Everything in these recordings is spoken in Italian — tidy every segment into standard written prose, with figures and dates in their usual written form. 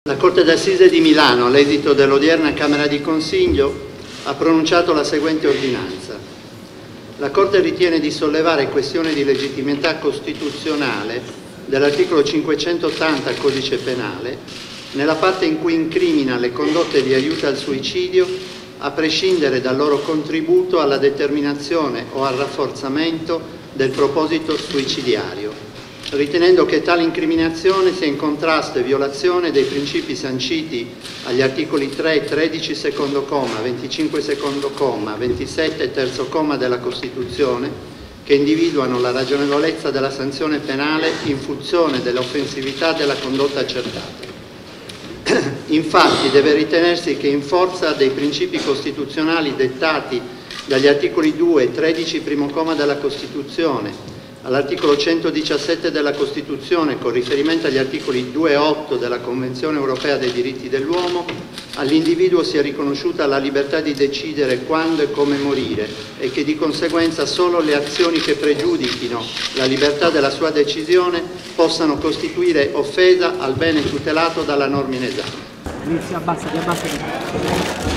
La Corte d'Assise di Milano, all'esito dell'odierna Camera di Consiglio, ha pronunciato la seguente ordinanza. La Corte ritiene di sollevare questione di legittimità costituzionale dell'articolo 580 Codice Penale nella parte in cui incrimina le condotte di aiuto al suicidio a prescindere dal loro contributo alla determinazione o al rafforzamento del proposito suicidiario, ritenendo che tale incriminazione sia in contrasto e violazione dei principi sanciti agli articoli 3, 13 secondo comma, 25 secondo comma, 27 terzo comma della Costituzione, che individuano la ragionevolezza della sanzione penale in funzione dell'offensività della condotta accertata. Infatti deve ritenersi che in forza dei principi costituzionali dettati dagli articoli 2 e 13 primo comma della Costituzione, all'articolo 117 della Costituzione con riferimento agli articoli 2 e 8 della Convenzione Europea dei Diritti dell'Uomo, all'individuo sia riconosciuta la libertà di decidere quando e come morire e che di conseguenza solo le azioni che pregiudichino la libertà della sua decisione possano costituire offesa al bene tutelato dalla norma in esame. Abbassati.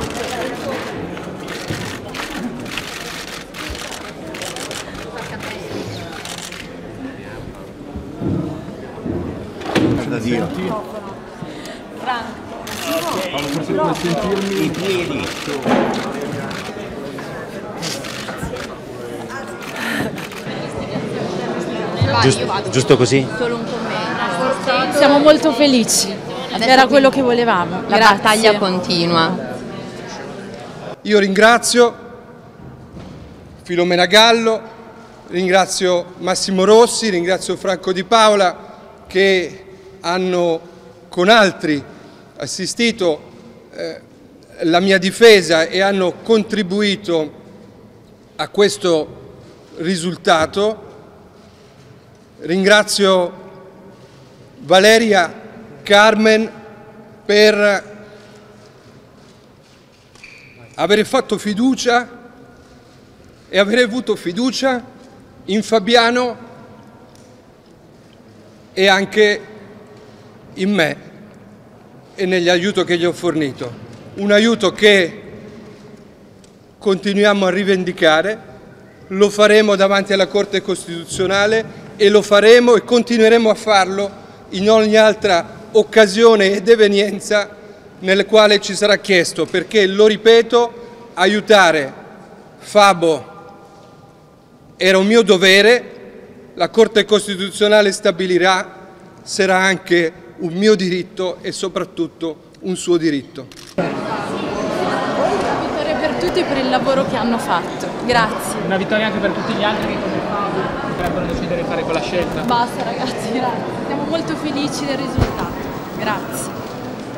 Da Dio. Forse puoi sentirmi I piedi. Giusto così? Solo un commento. Siamo molto felici, era quello che volevamo. La battaglia continua. Io ringrazio Filomena Gallo, ringrazio Massimo Rossi, ringrazio Franco Di Paola che hanno con altri assistito la mia difesa e hanno contribuito a questo risultato. Ringrazio Valeria Carmen per aver fatto fiducia e aver avuto fiducia in Fabiano e anche in me e negli aiuti che gli ho fornito. Un aiuto che continuiamo a rivendicare, lo faremo davanti alla Corte Costituzionale e lo faremo e continueremo a farlo in ogni altra occasione ed evenienza nelle quali ci sarà chiesto, perché, lo ripeto, aiutare Fabo era un mio dovere, la Corte Costituzionale stabilirà, sarà anche un mio diritto e soprattutto un suo diritto. Una vittoria per tutti e per il lavoro che hanno fatto. Grazie. Una vittoria anche per tutti gli altri che come Fabio potrebbero decidere di fare quella scelta. Basta ragazzi, grazie. Siamo molto felici del risultato. Grazie.